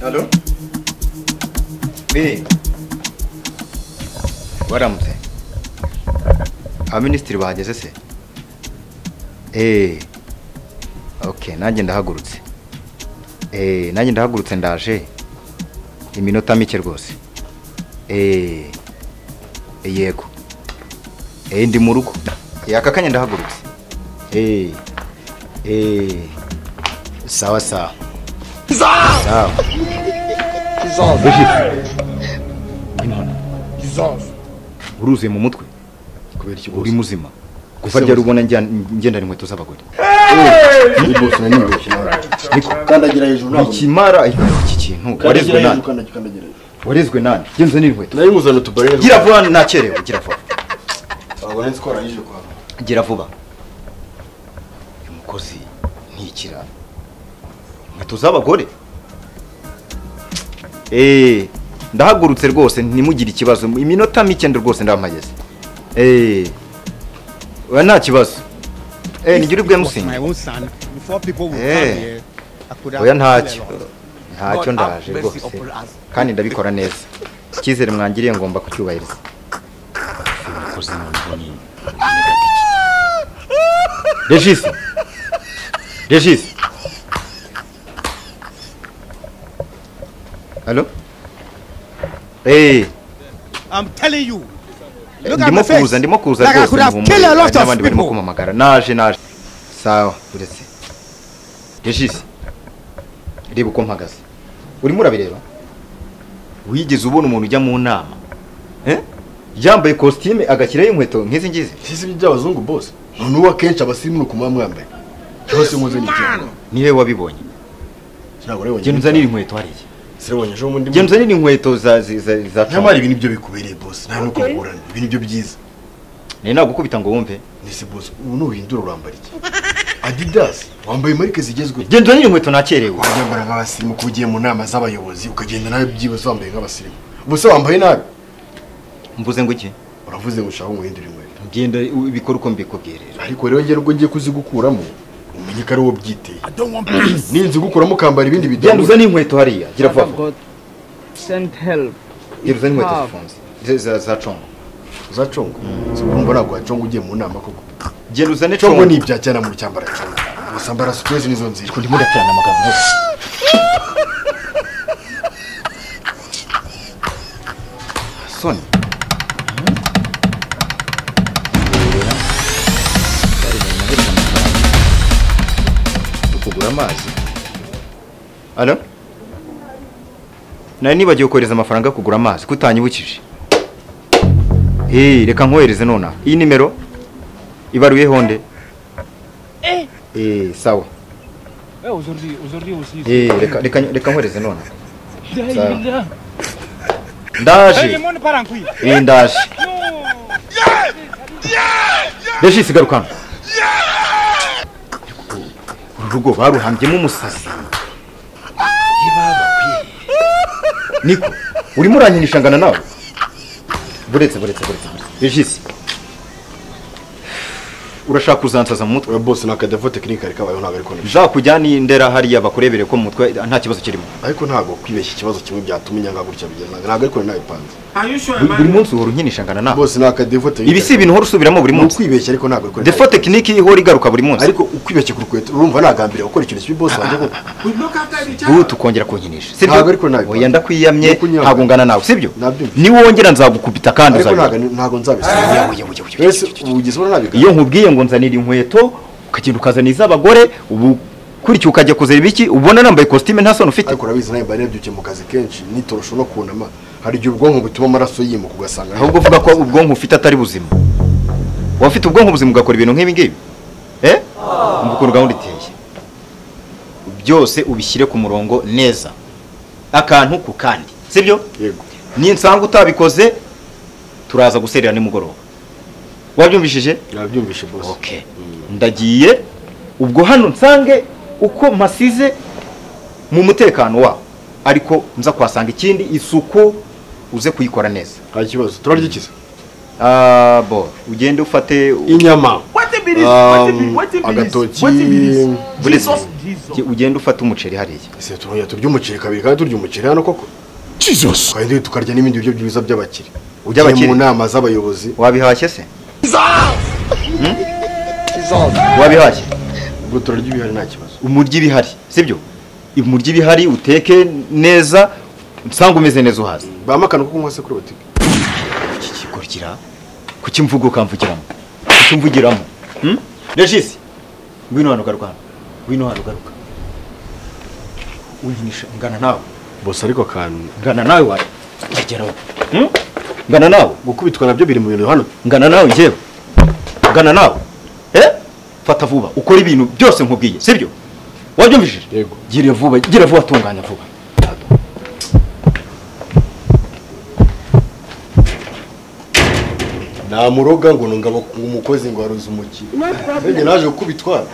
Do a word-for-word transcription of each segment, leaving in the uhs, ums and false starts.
Hello? Me. Waramutse. Abaminisitiri bahageze se? Eh. Okay, nanjye ndahagurutse. Eh, nanjye ndahagurutse ndaje. Iminota mike rwose. Eh. Yego. Eh, ndi mu rugo. Yaka kanya ndahagurutse. Eh. Eh. Sawa sawa. Sawa. Kizaza. Uruzuye mu mutwe. Kubera iki uri muzima. Kuva rya rubona ngenda inkweto z'abagore. Ni boss na niwe kinara. Niko kandagira hejuru nako. Ikimara iki kintu warezwe nani? Kandagira. Warezwe nani? Genza ni inkweto. Nari muzana tubarere. Gira vuba nakerewe, gira vuba. Abone skora yije kwa. Gira vuba. Umukozi ntikira. Inkweto z'abagore. Eh, ndahagurutse rwose ntimugire ikibazo. Iminota mike ndo rwose ndamageze. Eh. Wa nta kibazo. Eh, nigire ubwe musinga. Eh. Oya ntacyo. Ntacyo ndaje rwose. Kandi ndabikora neza. Ikizere mwangiriye ngomba kucyubahiriza. Umukozi none. Regis. Regis. Hello? Hey. I'm telling you. Look at my face. Ndimo kuza, ndimo kuza like rwose. I could have killed a lot of people. Ndimo kumamagara. Naje naje. Sawa, uretse. Regis. Reba uko mpagaze. Urimo urabireba? Wigeze ubona umuntu ujya mu nama? Eh? Yambaye costume agashyiraho inkweto nk'izi ngizi. Sisi by'abazungu boss. None uwa kenshi abasimu no kumwa mwambaye. Cyose muze n'icyo. Niwe wabibonye. Cyangwa rero Genza ni inkweto hariye. Sirabonye jo mundi. Genza ni inkweto za za za. Nyamara ibintu byo bikubereye boss. Nta nuko ngorana. Ibintu byo byiza. Ni nagukubita ngo wumve. Nisi boss. Ubu no uhindura urambara iki? Adidas wambaye marike zigezweho. Genza ni inkweto nakerewe. Wajyambara nk'abasirimu kugiye mu nama z'abayobozi ukagenda nawe byibazo wambaye nk'abasirimu. Ubuse wambaye nabi. Mvuze ngo iki? Uravuze ngo ushaka umuhindura inkweto. Ngenda ibikora uko mbikubwirira. Ariko rero ngiye ubwo ngiye kuzigukuramo umenye ko ari wo byiteye. Ninzi gukuramo kambara ibindi bidende. Genda uzane inkweto hariya. Gira vuba. Send help. Gira uzane inkweto zifunze. Za za congo. Za congo. Urumva nagwa congo ugiye mu nama koko. Genda uzane congo. Congo ni ibya cyane mu cyambara congo. Usambara sukwezi nizo nzira. Kundi muri cyane amagambo. Son. Kugura amazi. Alo? Nari nibagiye kohereza amafaranga kugura amazi kutanyibukije. Eh, reka nkohereze nona. Iyi nimero ibaruye honde. Eh. Eh, sawa. Eh, aujourd'hui, aujourd'hui aussi. Eh, reka reka reka nkohereze nona. Sawa. Ndaje. Eh, ndaje. Regis garukana. Urugo baruhambyemo umusazi. Ibaba kwi. Niko, urimo uranyinisha ngana nawe. Buretse buretse buretse. Regis. Urashaka kuzansaza mu mutwe. Boss na kadefo technique ariko abayo ntago ariko. Ja kujyana indera hariya bakurebere ko mu mutwe nta kibazo kirimo. Ariko ntago kwibeshya ikibazo kimwe byatuma inyanga gutya bigenda. Ntago ariko nabipanze. Buri munsi uhora unyinisha ngana nawe. Boss na kadefo technique. Ibi si ibintu uhora usubiramo buri munsi. Kwibeshya ariko ntago ariko. Defo technique ihora igaruka buri munsi. Ariko ukwibeshya kurukweto urumva nagambira gukora ikintu kibi boss wanje ko. Ubu tukongera kunyinisha. Sibyo? Ntago ariko nabi. Oya ndakwiyamye ntago ngana nawe, sibyo? Nabyo. Ni wongera nzagukubita kandi uzaje. Ariko ntago ntago nzabisaba. Wese ugize ubona nabi. Iyo nkubwiye ngo nzanira inkweto ukagenda ukazana iz'abagore ubu kurikiye ukajya kuzera ibiki ubona nambaye costume nta soni ufite. Ariko urabizi nawe bari byuke mu kazi kenshi nitorosho no kunama hari igihe ubwonko butuma amaraso yimuka ugasanga. Ahubwo uvuga ko ubwonko ufite atari buzima. Wafite ubwonko buzima ugakora ibintu nk'ibi ngibi. Eh? Umukuru gahunda iteye. Byose ubishyire ku murongo neza. Akantu ku kandi. Sibyo? Yego. Ni nsanga utabikoze turaza guserera ni mugoroba. Wabyumvishije? Nabyumvishe boss. Okay. Ndagiye ubwo hano nsange uko masize mu mutekano wa ariko nza kwasanga ikindi isuku uze kuyikora neza. Nta kibazo. Turarya ikiza. Ah bo ugende ufate inyama. What a minute, what a minute, what a minute. Agatoki. Jesus ugenda ufata umuceri hariya. Ese turongera turya umuceri kabiri kandi turya umuceri hano koko. Jesus. Kandi tukarya n'ibindi biryo byiza by'abakire. Ujya mu nama z'abayobozi. Wabihashye se? Wabihashye? Ubwo turarya ibihari nta kibazo. Umuryi bihari, sibyo? Umuryi bihari uteke neza, nsanga umeze neza uhaze. Bamakana kuko mwase kuri botike. Iki kikurikira kuki mvugo kamvugiramo? Kuki mvugiramo? Hm? Regis. Ngwino hano garuka. Ngwino hano garuka. Uyinisha ngana nawe. Boss ariko kan ngana nawe waje. Ageraho. Hm? Ngana nawe gukubitwa nabyo biri mu bintu hano. Ngana nawe njewe. Ngana nawe. Eh? Fata vuba ukora ibintu byose nkubwiye, sibyo? Wabyumvishije? Yego. Gira vuba, gira vuba tunganya vuba. Na muroga ngo ngabo umukozi ngo aruza umuki. Nge naje gukubitwa.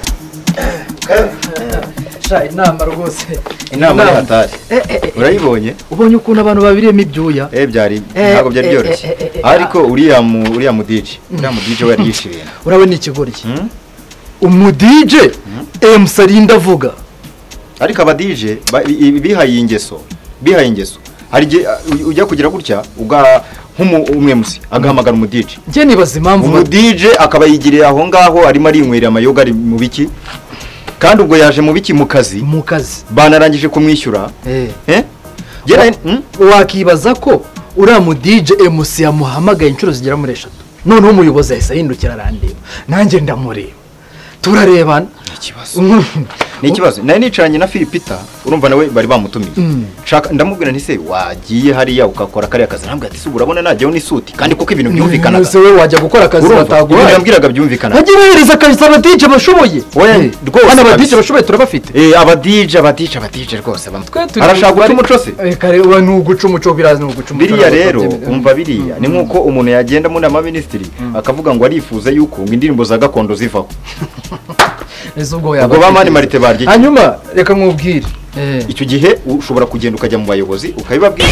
Sha inama rwose. Inama ya hatari. Urayibonye? Ubonye ukuntu abantu babiriyemo ibyuya. Eh byari ntago byari byoroshye. Ariko uriya mu uriya mu D J, uriya mu D J wari yishiriye. Urabona ikigoryi. Umu D J M Sarinda avuga. Ariko aba D J bihaye ingeso, bihaye ingeso. Hari ujya kugira gutya uga nk'umwe musi agahamagara umu D J. Je nibaza impamvu umu D J akaba yigiriye aho ngaho arimo arinywera amayoga ari mu biki. Kandi ubwo yaje mu biki mu kazi. Mu kazi. Banarangije kumwishyura. Eh. Eh? Gera wakibaza ko uriya mu D J M C yamuhamagaye inshuro zigera muri eshatu. Noneho umuyobozi ahise ahindukira arandeba. Nanjye ndamureba. Turarebana. Ikibazo. Ni ikibazo. Nari nicaranye na Philipita, urumva nawe bari bamutumiye. Shaka ndamubwira nti se wagiye hariya ukakora kare akazi nambwe ati se urabona najyeho ni suti kandi kuko ibintu byumvikana. Se we wajya gukora akazi batagura. Ibintu yambwiraga byumvikana. Hagirehereza akazi aba D J bashoboye. Oya rwose. Bana aba D J bashoboye turabafite. Eh aba D J aba D J aba D J rwose bamwe. Arashaka guca umuco se? Eh kare we nuguca umuco birazi nuguca umuco. Biriya rero umva biriya ni nkuko umuntu yagenda muri ama ministry akavuga ngo arifuza yuko indirimbo za gakondo zivaho. Ezubwo yaba. Ubwo bamani marite barye. Hanyuma reka nkubwire. Eh. Icyo gihe ushobora kugenda ukajya mu bayobozi ukabibabwira.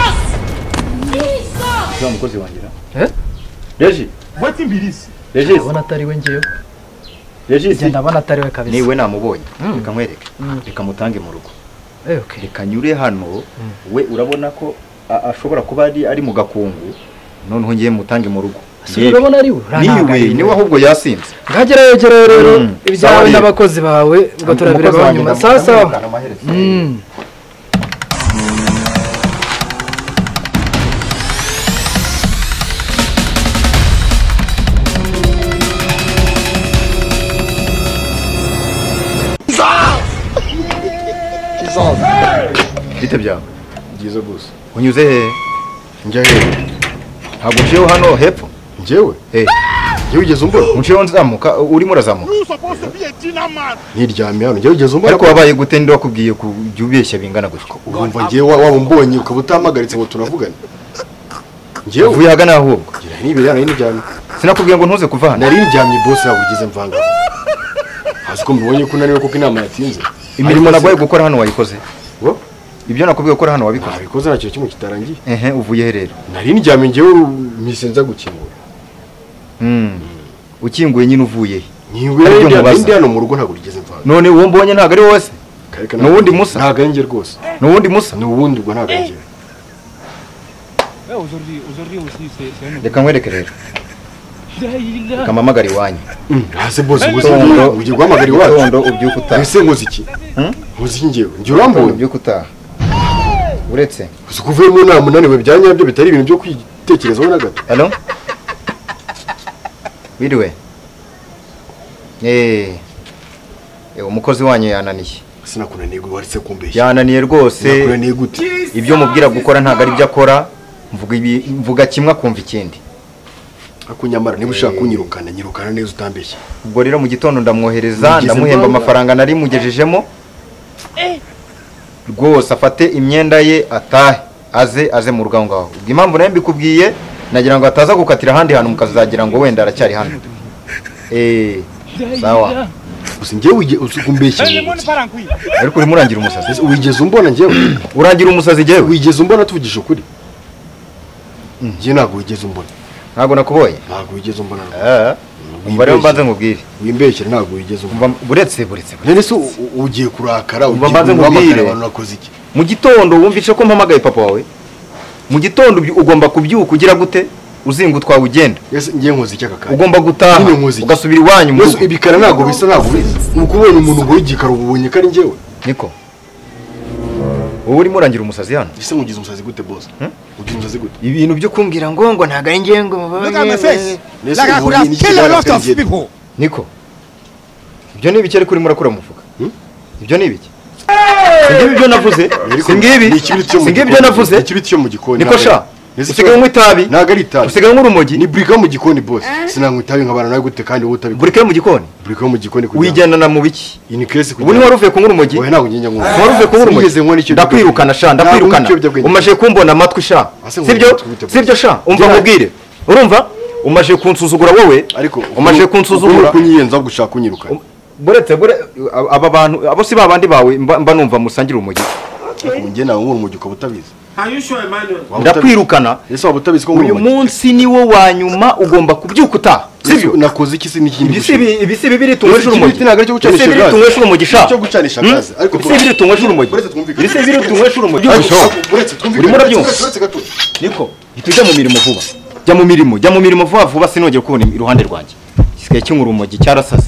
Yo mukozi wangira. Eh? Reji. Wati mbirisi. Reji. Abona atari we ngiye. Reji. Genda abana atari we kabisa. Niwe namubonye. Reka nkwereke. Reka mutange mu rugo. Eh okay. Reka nyure hano we urabona ko ashobora kuba ari ari mu gakungu. Noneho ngiye mutange mu rugo. Urabona ari we. Niwe niwe ahubwo yasinze. Ngagera yegera rero ibyawe n'abakozi bawe ubwo turabireba nyuma sasa. Mm. Bite byawe? Byiza gusa. Unyuze he? Njya he? Ntabwo uciyeho hano hepfo? Njyewe? Eh. Njyewe ugeze umbona? Uciyeho nzamuka urimo urazamuka? Niryamye hano njyewe ugeze umbona? Ariko wabaye gute ndi wakubwiye kujya ubeshya bingana gutyo? Urumva njyewe waba umbonye ukaba utampagaritse ngo tunavugane. Njyewe uvuye hagana ahubwo. Ngira nibere hano niryamye. Sinakubwiye ngo ntuze kuva hano. Nari niryamye boss ntabwo ugeze mvanga. Hasi ko mbonye ko nariwe kuko inama yatinze. Imirimo nagoye gukora hano wayikoze? Wo? Ibyo nakubwiye gukora hano wabikoze? Nabikoze nacyo kimwe kitarangiye. Ehe uvuye he rero? Nari niryamye njyewe misenza gukingura. Mm. Ukinguye nyine uvuye he? Nyinguye ndi hano mu rugo ntabwo rigeze mvanga. None uwo mbonye ntago ari wowe se? Nuwundi musa? Ntago ari nge rwose. Nuwundi musa? Nuwundi ubwo ntago ari nge. Eh aujourd'hui aujourd'hui aussi c'est c'est un. Reka nkwereke rero. Reka mpamagare iwanyu. Hase boss ngo ugiye guhamagara iwacu. Tondo ubyuka utaha. Ese nkoze iki? Nkoze iki ngewe? Njye urambonye ubyuka utaha. Uretse kuvuye mu nama munaniwe byanyabyo bitari ibintu byo kwitekerezaho na gato. Hello? Biriwe? Eh. Eh umukozi wanyu yananiye. Sinakunaniye waritse kumbeshya. Yananiye rwose. Nakunaniye gute? Ibyo mubwira gukora ntago ari byo akora. Mvuga ibi mvuga kimwe akumva ikindi. Akunyamara niba ushaka kunyirukana nyirukana neza utambeshya. Ubwo rero mu gitondo ndamwohereza ndamuhemba amafaranga nari mugejejemo. Rwose afate imyenda ye atahe aze aze mu rugo ngaho. Ubwo impamvu nayo mbikubwiye nagira ngo ataza gukatira handi hantu mukazagira ngo wenda aracyari hano. Eh sawa. Gusa ngewe wige usikumbeshya. Ariko uri murangira umusazi. Wigeze umbona ngewe? Urangira umusazi ngewe? Wigeze umbona tuvugisha ukuri? Nge ntabwo wigeze umbona. Ntabwo nakuboye? Ntabwo wigeze umbona. Eh. umva rero mbanze nkubwire wimbeshyira ntabwo wigeze umva buretse buretse none se ugiye kurakara umva mbanze nkubwire abantu nakoze iki mu gitondo wumvishe ko mpamagaye papa wawe mu gitondo ugomba kubyuka ugira gute uzinga utwawe ugenda ngiye nkoze iki aka kanya ugomba gutaha ugasubira iwanyu mu ibikara ntabwo bisa ntabwo biza nuko ubonye umuntu ngo yigikara ubonye ko ari njyewe niko wowe urimo urangira umusazi hano ese mugize umusazi gute boss ugize umusazi gute ibintu byo kumbwira ngo ngo ntago ari njye ngo Look at my face. Like I could have killed a lot of people. niko ibyo ni ibiki ariko urimo urakura mu mufuka ibyo ni ibiki singibi ibyo navuze singibi singibi ibyo navuze ikibiti cyo mu gikoni niko sha usigaye unywa itabi ntago ari itabi usigaye unywa urumogi ni brika mu gikoni boss sinanywa itabi nkabana nawe gute kandi wowe utabikora burika mu gikoni brika mu gikoni wigendana mu biki ini case ubu ni wari uvuye kunywa urumogi oya ntago ngiye nywa wari uvuye kunywa urumogi ndakwirukana sha ndakwirukana umaje kumbona amatwi sha sibyo sibyo sha umva mubwire urumva umaje kunsuzugura wowe ariko umaje kunsuzugura kunyiyenza gushaka kunyirukana buretse bure aba bantu abo si babandi bawe mba numva musangira urumogi ngiye nawe nkuru umugi ukaba utabizi Are you sure, Emmanuel? ndakwirukana ese waba utabizi ko uyu munsi niwo wa nyuma ugomba kubyuka utaha sibyo nakoze iki se n'ikindi ibisibi ibisibi biri tunywesha urumogi ibiti ntabwo ari cyo gucanisha ibisibi biri gaze tunywesha urumogi sha cyo gucanisha gaze ariko ibisibi biri tunywesha urumogi ibisibi biri tunywesha urumogi urimo urabyumva niko tujya mu mirimo vuba jya mu mirimo jya mu mirimo vuba vuba sinongeye kubona iruhande rwanjye gisigaye cy'unkuru urumogi cyarasaze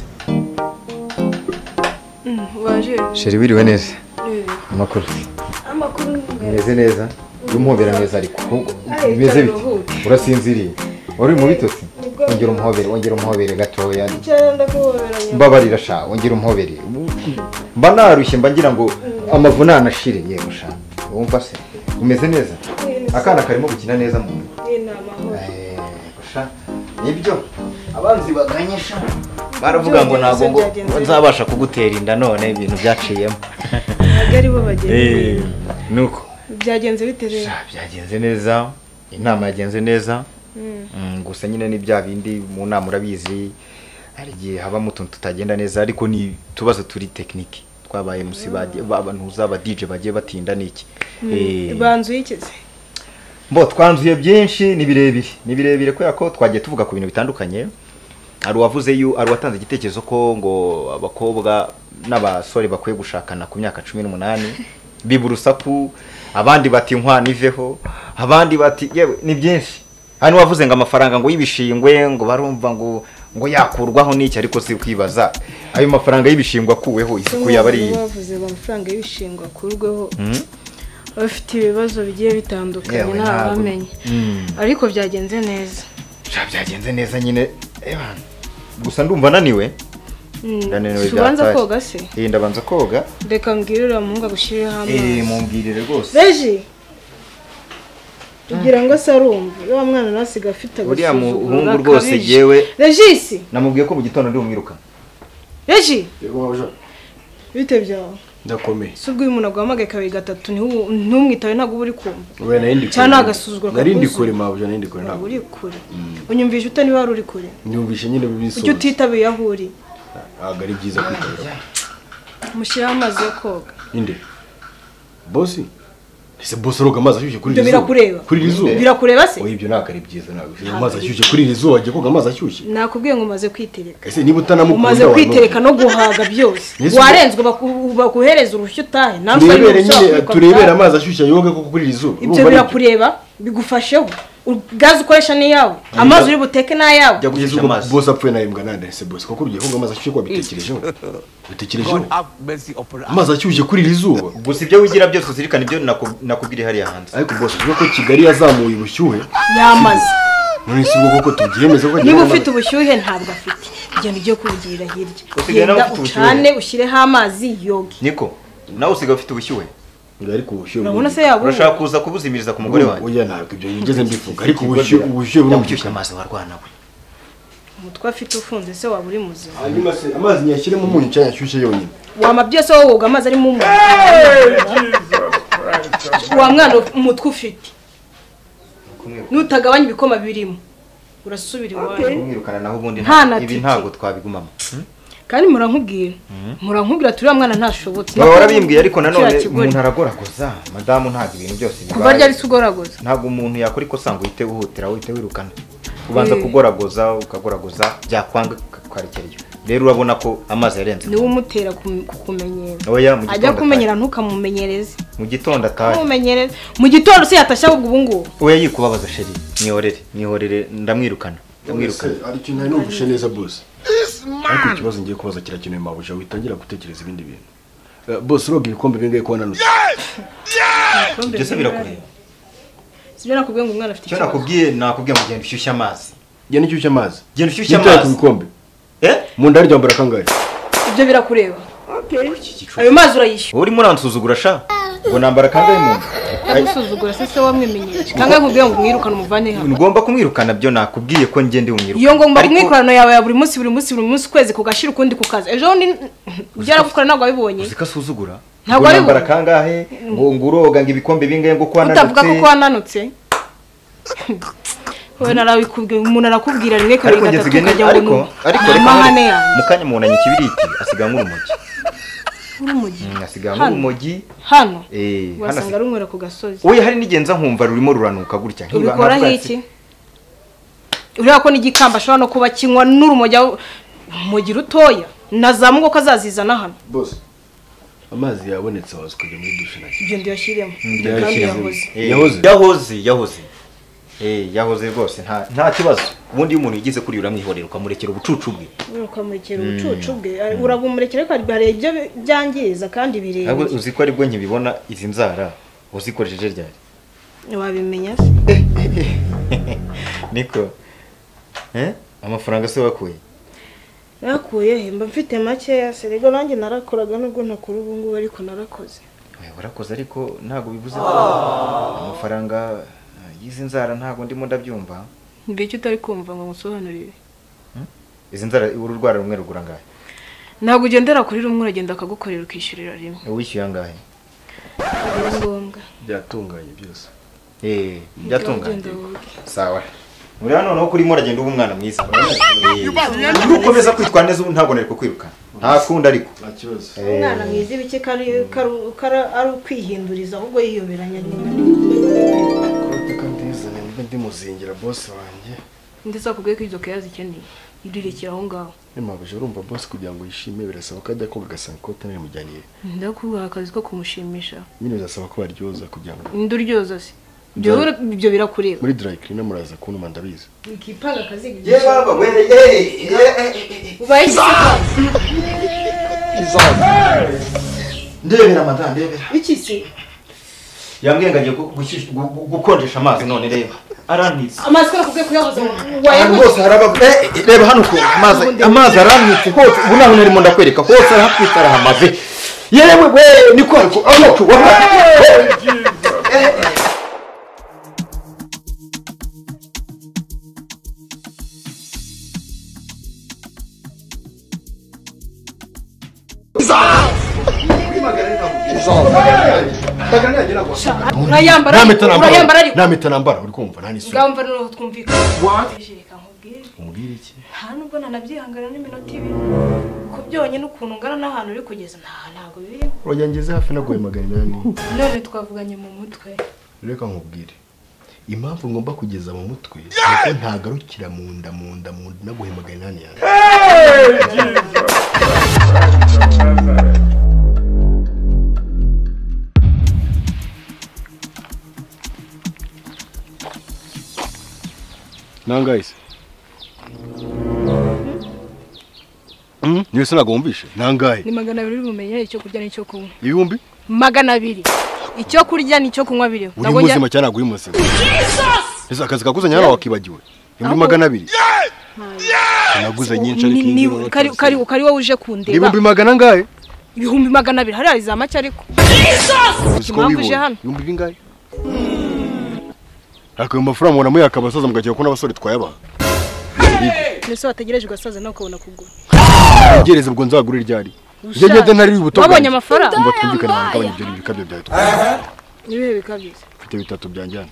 waje sheri wiriwe neza amakuru amakuru meze neza umuhobera neza ariko bimeze bite urasinziriye wari mu bitotsi wongera umuhobere wongera umuhobere gatoya cyenda kuhoberanya mbabarira sha wongera umuhobere mba narushye mba ngira ngo amavunana ashire yego sha wumva se umeze neza akana karimo gukina neza mu eh sha nibyo abanzi baganyesha baravuga ngo ntago ngo nzabasha kugutera inda none ibintu byaciyemo agari bo bagende nuko byagenze bite rero byagenze neza inama yagenze neza gusa nyine ni bya bindi mu nama urabizi hari igihe habamo utuntu tutagenda neza ariko ni tubazo turi tekinike twabaye musi abantu uzaba D J bagiye batinda niki banzuye ikize mbo twanzuye byinshi ni birebire ni birebire ko yako twagiye tuvuga ku bintu bitandukanye ari wavuze yu ari watanze igitekerezo ko ngo abakobwa n'abasore bakwiye gushakana ku myaka cumi n'umunani biburusaku abandi bati inkwano iveho abandi bati yewe ni byinshi hano wavuze ngo amafaranga ngo y'ibishingwe ngo barumva ngo ngo yakurwaho n'iki ariko si kwibaza ayo mafaranga y'ibishingwe akuweho isuku yabari bavuze ngo amafaranga y'ibishingwe akurweho bafite ibibazo bigiye bitandukanye ntabamenye ariko byagenze neza byagenze neza nyine gusa ndumva naniwe naniwe ubanza koga se eh ndabanza koga reka mbwirira muhunga gushirira hamwe eh mumbwirire rwose Reji ugira ngo sarumva yo mwana nasiga afite uriya muhungu rwose yewe Regisi namubwiye ko mu gitondo ndi umwiruka Reji bite byawe ndakomeye subwo uyu muntu agwamagaye kabiri gatatu ntumwitawe ntago uri kumva we narindi cyane agasuzugura narindi kure mabuje narindi kure ntago uri kure unyumvisha ute niba uri kure nyumvisha nyine bibiso ujye utitabiye aho uri ntago ari byiza kwitabira mushyiraho amazi yo koga inde bosi ese bosi roga amazi ashyushye kuri rizuba birakureba kuri rizuba birakureba se oya ibyo ntago ari byiza ntago amazi ashyushye kuri rizuba agiye koga amazi ashyushye nakubwiye ngo umaze kwitereka ese niba utanamukunda umaze kwitereka no guhaga byose warenzwe bakuhereza urushyo utahe namwe turebera amazi ashyushye yoga koko kuri rizuba ibyo birakureba bigufasheho gazi ukoresha ni yawe amazi uri buteke na yawe jya kugeza ubwo boss apfuye na imbwa nande se boss koko ugiye koga amazi ashyushye kwa bitekerejeho bitekerejeho amazi ashyushye kuri rizuba gusa ibyo wigira byose uzirikana ibyo nakubwira hariya hanze ariko boss uvuga ko Kigali yazamuye ubushyuhe yamaze none si ubwo koko tubyemeza ko niba ufite ubushyuhe ntabwo afite igenda ugiye kubugirira hirya genda ucane ushyireho amazi yogi niko nawe usigaye ufite ubushyuhe ariko ubushyuhe urabona se yabo urashaka kuza kubuzimiriza ku mugore wanjye oya ntabwo ibyo yigeze mbivuga ariko ubushyuhe ubushyuhe burumvisha amazi warwana we umutwe afite ufunze se waba uri muzima hanyuma se amazi nyashyiremo umunyu cyangwa ashyushye yonyine wama byose wowe woga amazi arimo umunyu wa mwana umutwe ufite nutagabanya ibikoma birimo urasubira iwawe kumwirukana naho ubundi ibi ntago twabigumamo kandi murankubwira murankubwira turi mwana ntashobotse baba warabimbwiye ariko nanone umuntu aragoragoza madamu ntago ibintu byose kuba ryari sugoragoza ntago umuntu yakora ikosa ngo uhite uhutira uhite wirukana ubanza kugoragoza ukagoragoza byakwanga kwarekereyo rero urabona ko amazi yarenze ni umutera kukumenyera oya mu gitondo ajya kumenyera ntukamumenyereze mu gitondo ataye umumenyereze mu gitondo se yatashya ubwo ngubu oya yikubabaza sheri nihorere nihorere ndamwirukana ndamwirukana ari kintu nari numvishe neza boss ariko ikibazo ngiye kubaza kirakenewe mabuja witangira gutekereza ibindi bintu boss roga ibikombe bingaye ko nanutse byose birakureba sibyo nakubwiye ngo umwana afite icyo nakubwiye nakubwiye mu genda ushyushya amazi genda ushyushya amazi genda ushyushya amazi ibikombe eh mu ndari ryambara kangaye ibyo birakureba okay ayo mazi urayishyura uri muransuzugura sha ngo nambara kangaye mu agusuzugura se se wamwemenyereje kangaye nkubwiye ngo mwirukane umuvane hano ugomba kumwirukana byo nakubwiye ko ngende umwirukana iyo ngomba kumwikorano yawe ya buri munsi buri munsi buri munsi kwezi kugashira ukundi kukaza ejo ni byaragukora ntabwo wabibonye uzikasuzugura ntabwo ari nambara kangahe ngo nguroga ngo ibikombe bingaye ngo kwananutse utavuga ko kwananutse we narabikubwiye umuntu arakubwira rimwe kare gatatu kajya ariko ariko reka mukanya munanye ikibiriti asiga nk'urumogi urumogi asiga nk'urumogi hano eh wasanga rumwera ku gasozi oya hari nigenza nkumva rurimo ruranuka gutya ubikora hiki ureba ko n'igikamba ashobora no kuba kinywa n'urumogi urumogi rutoya nazamuko kazazizana hano boss amazi yabonetse wazo kujya muri dushe nacyo ibyo ndiyashiremo yahoze yahoze yahoze eh yahoze rwose nta nta kibazo ubundi iyo umuntu yigize kuri uramwihorera ukamurekera ubucucu bwe ukamurekera ubucucu bwe urabumurekera ko ari ibyo byangiza kandi bireba ahubwo uzi ko ari bwo nkibibona izi nzara uzikoresheje ryari wabimenya se niko eh amafaranga se wakuye nakuye mba mfite make ya serego nanjye narakoraga nubwo ntakora ubu ngubu ariko narakoze warakoze ariko ntago bivuze ko amafaranga yizi nzara ntago ndimo ndabyumva mbicyo utari kumva ngo musobanurire izi nzara ururwara rumwe rugura ngahe ntago ugendera kuri rumwe uragenda akagukorera ukishyurira rimwe wishyuye angahe ari ngombwa byatunganye byose eh byatunganye sawa muri hano no kuri mo uragenda uba umwana mwiza ukomeza kwitwa neza ubu ntabwo nari kukwiruka nta kundi ariko nta kibazo umwana mwiza ibiki kari ari ukwihinduriza ahubwo yiyoberanya ndi muzingira boss wanjye ndetse akubwiye ko izo kaya zikeneye idirekera aho ngaho nimabuje urumva boss kugira ngo yishime birasaba ko ajya koga gasanga kote nari mujyaniye ndakubwira akazi ko kumushimisha nyine birasaba ko baryoza kugira ngo nduryoza se ibyo birakureba muri dry cleaner muraza kunuma ndabizi ikipanga akazi ye baba we eh ubaye ndebera madame ndebera iki se yambwiye ngagiye gukonjesha amazi none reba aranitse amazi ko nakubwiye kuyahoza wayahoze hose haraba reba hano ko amazi amazi aranitse hose ubu naho narimo ndakwereka hose arahapfita arahamaze yewe we niko ariko aho urayambara urayambara ariko namita nambara uri kumva nta nisura ngamba no twumvikana reka nkubwire umubwire iki nta nubwo nanabyihangana n'iminota ibiri ko byonyine ukuntu ngana n'ahantu uri kugeza nta ntago biri urajya ngeze hafi nagoye magana inani none twavuganye mu mutwe reka nkubwire impamvu ngomba kugeza mu mutwe nuko ntagarukira mu nda mu nda mu nda nagoye magana inani yanjye nangaise mm niwe sinago wumvishe nangaye ni magana abiri bumenye icyo kurya n'icyo kunywa ibihumbi magana abiri icyo kurya n'icyo kunywa biriho uri muzima cyane aguri muzima Jesus akazi kakuzanya hano wakibagiwe ibihumbi magana abiri naguze nyinshi ariko kari kari kari wowe uje kundeba ibihumbi magana ngahe ibihumbi magana abiri hari za make ariko Jesus impamvu uje hano ibihumbi bingahe ako mafaranga mwana muya akabasaza mugagiye ko n'abasore twayaba nese wategereje ugasaza nawe ukabona kugura ugereze ubwo nzagura iryari je nyede ntari buto wabonye amafaranga ngo twumvikane bakabanye ibyo bikabyo byawe nibihe bikabye mfite bitatu byanjyana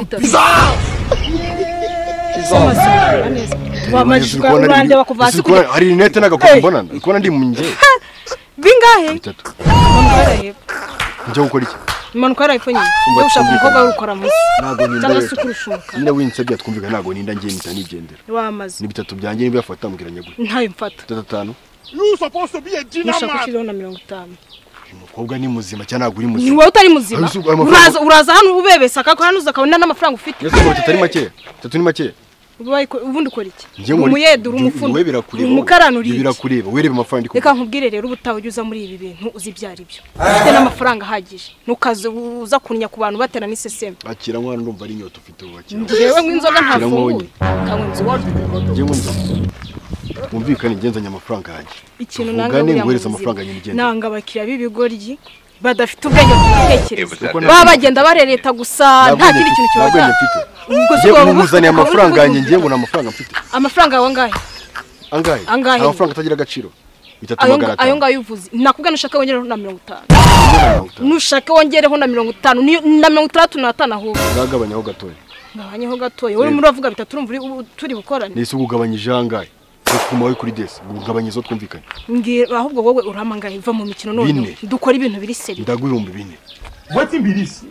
wamajika urande bakuvasi kuri hari net nagakuba mbona ndikubona ndi mu nge bingahe bitatu mbarahe njye gukora iki impanuka yarayipfunye yo ushaka umukobwa urukora musi ntago ninda cyangwa se kurushuka nyine winsabye twumvika ntago ninda ngiye nita nigendera wamaze ni bitatu byanjye niba yafata mubwiranye gute ntayo mfata tatanu You supposed to be a nshaka dynamite. kushiraho na mirongo itanu umukobwa ni muzima cyane ntago uri ni muzima wowe utari muzima Ayo, ayo mafaranga- uraza uraza hano ubebesa kako hano uzakabona n'amafaranga ufite yose ngo tatari make tatu ni make Ubaye ko- ubundi ukora iki Njye nkora- umuyedura Njye- umufundo wewe birakureba umukaranura Njye iki birakureba werebe amafaranga ndi reka nkubwire rero ubutaha ujya muri ibi bintu uzi ibyo ari byo ufite n'amafaranga ahagije ntukaze uza kunya ku bantu batera n'iseseme akira nkwana ndumva ari inyota ufite ubu akira ngewe nk'inzoga ntafunguye nkonye. kanywa inzoga njye ngo nzo twumvikane ngenzanya amafaranga yanjye ikintu Tuvugane, nanga buriya mu nguhereze buzima. amafaranga nyine ugende. nanga abakiriya b'ibigoryi badafite ubwenge bwo gutekereza Kuko baba bagenda barereta gusa nta kindi kintu ntabwo kibajyana mfite Ubwo si njye wowe muzaniye ukaba uri amafaranga kuvuga- yanjye ngiye ngo ni amafaranga mfite amafaranga yawe angahe angahe Angahe? Hari amafaranga atagira agaciro bitatu ayo magana nga- ayo atanu ngayo uvuze nakubwira nushaka wongereho na mirongo itanu mirongo itanu. nushaka wongereho na mirongo itanu niyo- na mirongo itandatu n'atanu ahubwo uragabanyaho gatoya ngabanyeho gatoya urimo uravuga bitatu urumva uri- u- turi bukorane nese ugabanyije angahe kuma we kuri desi ugabanyizo twumvikanye mbwira ahubwo wowe urama ngahe va mu mikino none Bine. dukora ibintu biri seri ndagwihumbi bine What in this?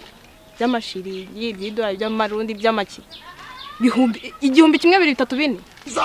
by'amashiri iby'idolari by'amarundi by'amaki bihumbi igihumbi kimwe bibiri bitatu bine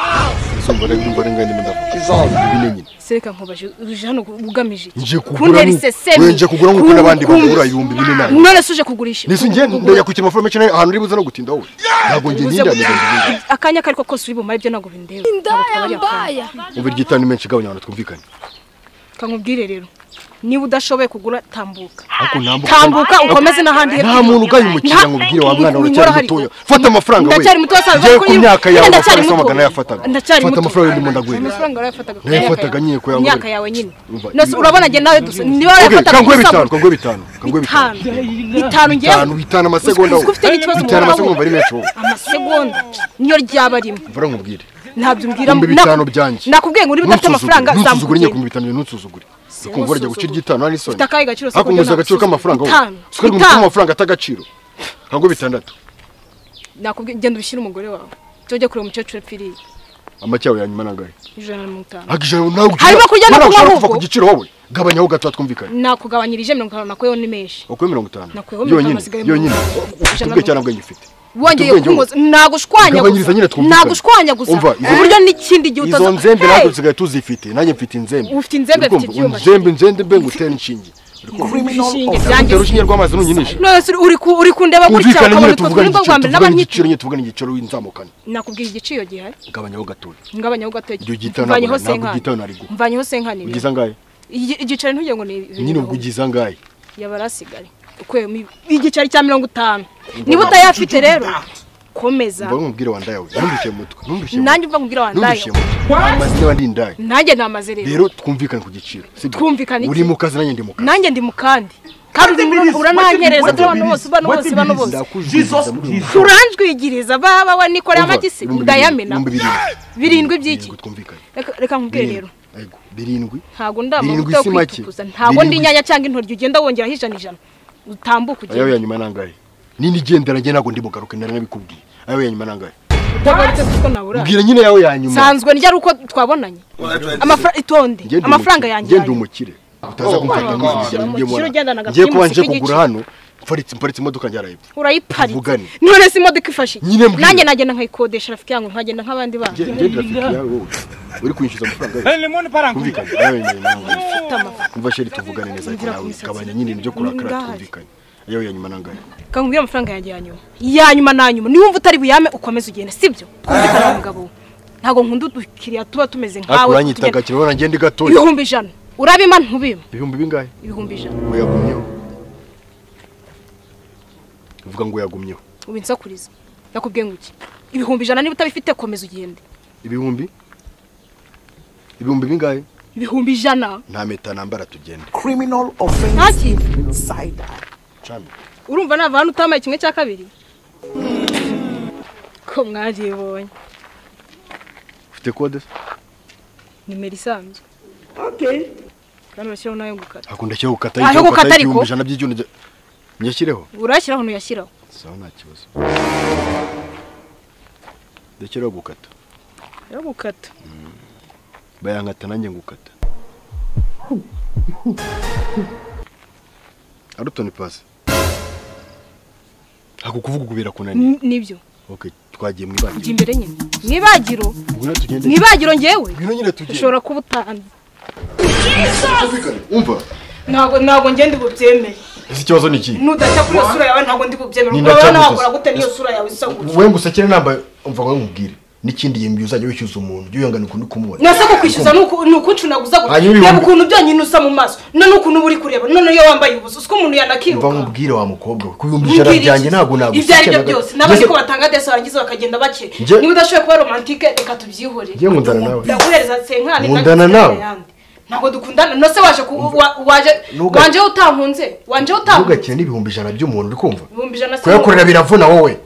isumba rero ndumva rengane ndavuga bine nyine sereka nkubaje uje hano ugamije nje kugura kuntera nku- isesemi we nje kugura nkuko n'abandi bagura ibihumbi bine nayo none se uje kugurisha nese nje ndayakukira amafaranga menshi nayo ahantu uri buze no gutinda wowe ntabwo nje Uze ndinda kugira- akanya kariko kose uri bumare byo ntabwo bindeba ntabwo twabari akanya umva igitani menshi gabanya abantu twumvikanye kankubwire rero niba udashoboye kugura tambuka ariko ntambuka tambuka ukomeze n'ahandi hepfo nta muntu ugaye umukiriya Nta- nkubwire wa mwana Inkora uracyari hari- mutoya fata amafaranga we ndacyari muto wasaza ngiye ku myaka yawe ndacyari amafaranga muto magana yafataga ndacyari fata muto amafaranga ndimo ndaguhereza amafaranga urayafataga ku Nayafataga nyine ko yangu- myaka yawe nyine Umva, nose ibi- urabona njye nawe dusa niba okay warayafataga kanguhe gusa bitanu kanguhe bitanu kanguhe bitanu bitanu bitanu ngewe bitanu bitanu amasegonda Uzi ko ufite n'ikibazo mu bitanu maboko. amasegonda ari menshi wowe amasegonda niyo ryaba rimwe mvura nkubwire ntabyo mbwira ibihumbi bitanu byanjye nakubwiye ngo uri budafite amafaranga ntusuzugure nyine ku zamukugenda bitanu ntusuzugure ukumva urajya gucira igitanu ari isoni ufite akahe gaciro se ariko kugira umuzi agaciro k'amafaranga wowe bitanu sikari mu bitanu amafaranga atagaciro kanguhe bitandatu nakubwiye genda ubishyire umugore wawe tujye kureba umukecuru epfiriye amacyawe ya nyuma nangahe ijana na mirongo itanu agijana nawe Harimo kurya no kunywa kuva ahubwo? ku giciro wowe gabanyaho gato twumvikanye nakugabanyirije mirongo itanu nakuyeho ni menshi ukuye mirongo itanu Nakuyeho mirongo itanu yonyine hasigaye yonyine mirongo ufite ubwenge cyangwa bwenge ufite wongeye ubwenge kunkoza nagushwanya Gabanyiriza nyine gusa twumvikane. nagushwanya gusa Umva, ku izo- buryo n'ikindi gihe izo utaza nzembe Hey! natwe dusigaye tuzifite nanjye mfite inzembe Ufite inzembe, Uri mfite kumva? ibyuma. inzembe nzembe mbe ngutera inshinge Ibishinge utera byanjye urushinge rw'amazi nunyinisha none se uri ku- uri kundeba gutya twumvikane ukabona nyine utwo tuvugane turi bwo bwa igiciro mbere tuvugane n'abanyiti igiciro nyine tuvugane igiciro w'inzamukane nakubwira igiciro gihari gabanyaho gatoya ngabanyaho gatoya Iryo gitabo mvanyeho ntabwo- ntabwo senkani igitabo nari guha. mvanyeho senkani rero. ugize angahe Igi- igiceri ntugire ngo ni nyine ubwo ugize angahe yaba arasigaye ukuyemo ibi- igiceri cya mirongo itanu niba utayafite rero komeza mva nkubwire wa ndayawe ntundushye mu mutwe ntundushye mu nanjye uva nkubwira wandaye ntundushye mu mutwe amazina y'abandi ndaye nanjye namaze rero rero twumvikane ku giciro sibyo? Twumvikane iki? uri mu kazi nanjye ndi mu kazi nanjye ndi mu kandi kandi urimo uranankereza dore abantu bose bano bose bano bose ndakujijisa muri uyu turanjwigiriza baba we nikoreye Umva, amagisi ibihumbi ndayamena birindwi, ibihumbi birindwi by'iki birindwi twumvikane Reka- reka nkubwire rero Ego, birindwi ntabwo ndama Birindwi yo si make. kwitukuza ntabwo ndi Birindwi. inyanya cyangwa intoryi ugenda wongeraho ijana ijana utambuka ayawe ugenda ya nyuma nangahe nini gendera njye ntabwo ndi bugaruke nari nabikubwiye ayawe ya nyuma nangahe utagarutse kuko nabura mbwira nyine yawe ya nyuma sanzwe njya ari uko twabonanye amafaranga itonde Njye ndi amafaranga umukire, yanjye njye ndi yanyu. umukire utaza kumfata nk'izishyira oh, njye umukire ugendana mwana ngiye kuba agapima nje k'igice. kugura hano mfaritse mfaritse imodoka njyarayibye urayiparitse Tuvugane. none se imodoka ifashe iki? Nyine mbwira. nanjye nagenda nkayikodesha rafiki yangu nkagenda nk'abandi bana njye njye ndafite yawe wowe uri kunyishyuza amafaranga yawe Hey, lemon parangu. twumvikane ayawe ya nyuma nangahe mfite amafaranga umva sheri tuvugane neza ariko Mvira ku nawe misatsi. gabanya nyine ibyo kurakara Ndahari. twumvikane ayawe ya nyuma nangahe kakubwira amafaranga yanjye ya nyuma ya nyuma na nyuma niba wumva utari buyame ukomeze ugende sibyo twumvikane umugabo we ntabwo nkunda udukiriya tuba tumeze ariko nkawe uranyita gakira urabona ngende gatoya ibihumbi ijana urabima ntubima ibihumbi bingahe ibihumbi ijana ngo yagumyeho uvuga ngo yagumyeho ubinsakuriza nakubwiye ngo iki ibihumbi ijana niba utabifite komeza ugende ibihumbi ibihumbi bingahe ibihumbi ijana nta meta nambara tugende Criminal nta offense kintu side. cami urumva nava hano utamaye kimwe cya kabiri ko mwaribonye ufite kode nimero isanzwe Okay. kandi urashyiraho nayo gukata hakunda cyo gukata Aho icyo gukata gukata ariko? ibihumbi ijana by'icyuno nyashyireho urashyiraho ntuyashyiraho sawa nta kibazo ndekeraho gukata yo gukata bayankata nanjye ngukata arutoni pasi ako kuvuga kubera kunani nibyo okay twagiye mu ibagiro njye imbere nyine mu ibagiro ubwo tugende mu ibagiro ngewe bino nyine tugende ushobora kuba utanze umva ntabwo ntabwo ngende bubyemeye ese ikibazo ni iki nudata kuri iyo sura yawe ntabwo ndi bubyemeye ubwo nabakora gute niyo sura yawe isa gutya we ngusekere namba umva ngo nkubwire n'ikindi yembi uzajya wishyuza umuntu byo yangana ukuntu kumubona nase ko kwishyuza nuko ucunaguza gutya reba ukuntu byonyine usa mu maso none ukuntu uri kureba none iyo wambaye ubusa uko umuntu yanakiruka umva nkubwire wa mukobwa ku bihumbi ijana byanjye ntabwo naguseka ibyo ari byo byose n'abandi ko batanga desa barangiza bakagenda bake niba udashoboye kuba romantike reka tubyihore ngiye nkundana nawe ndaguhereza senkani nkundana nawe ntabwo dukundana nose waje waje wanje utankunze wanje utankunze ntugakire n'ibihumbi ijana by'umuntu uri kumva ibihumbi ijana kuyakorera biravuna wowe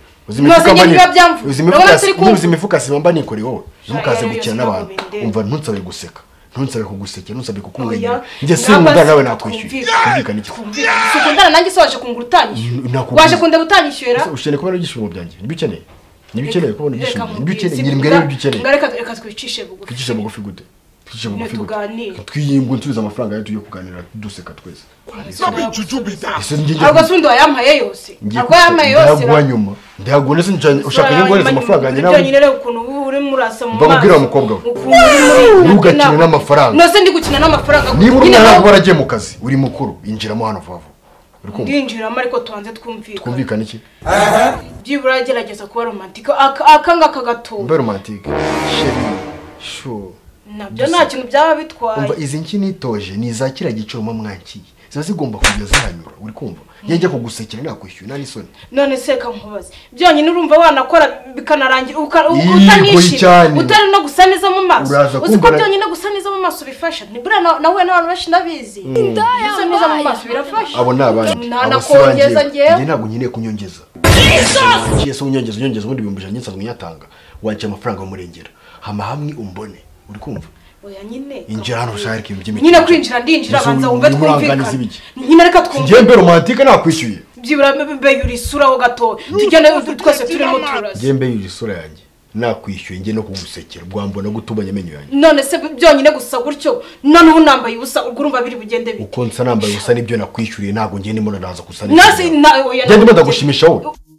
uzi imifuka simba nikore wowe ntukaze gukina n'abantu umva ntunsabe guseka ntunsabe kugusekera ntunsabe kukumwenyura njye sinkunda nawe nakwishyuye kumvikana iki sikundana nanjye se waje kungura utanyishyura waje kundeba utanyishyura ushene kubona igishimo byanjye nibyo ukeneye nibyo ukeneye kubona igishimo nibyo ukeneye ngira imbere y'ibyo ukeneye reka reka twicishe bugufi twicishe bugufi gute twicishe bugufi gute twiyingu nsubiza amafaranga yawe tugiye kuganira duseka twese ntabwo se undi wayampaye yose ntabwo yampaye yose ndaguha nyuma ndagone se ushaka nyunguhereza amafaranga yanjye nawe byonyine rero ukuntu uba uri murasa mu maso mbabwira umukobwa we ntugakine n'amafaranga nose ndi gukina n'amafaranga niba uri umwana ntabwo waragiye mu kazi uri mukuru injiramo hano vuba vuba ndinjiramo ariko tubanze twumvikana twumvikana iki byibura agerageza kuba romantike aka ngaka gatoya mbe romantike sheri shu nabyo nta kintu byaba bitwaye umva izi nki nitoje ni za kira gicuroma mwankiye ziba zigomba kujya zihanyura uri kumva yenge kugusekera nakwishyuye nani soni none se kankubaze byonyine urumva wanakora bikanarangira utanishimye utari no gusa neza mu maso uzi ko byonyine gusa neza mu maso bifasha nibura nawe n'abantu benshi ndabizi gusa neza mu maso birafasha abo ni abandi ntanakongeza ngewe njye ntabwo nkeneye kunyongeza ngiye se unyongeza unyongeza ubundi ibihumbi ijana nsanzwe nyatanga wanciye amafaranga y'umurengera hama hamwe umbone uri kumva oya nyine injira hano ushaka ibintu by'imiti nyine kwinjira ndinjira banza wumve twumvikana nyine reka twumvikana ngiye mbe romantike nakwishyuye byibura mbe yuri isura ho gato tugende twese turimo turaza ngiye mbe yuri isura yanjye nakwishyuye ngiye no kugusekera bwambona gutubanya amenyo yanjye none se byonyine gusa gutyo none ubu nambaye ubusa ubwo urumva biri bugende bite uko nsa nambaye ubusa nibyo nakwishyuriye ntabwo ngiye ndimo naza gusa nasi na oya ndimo ndagushimisha wowe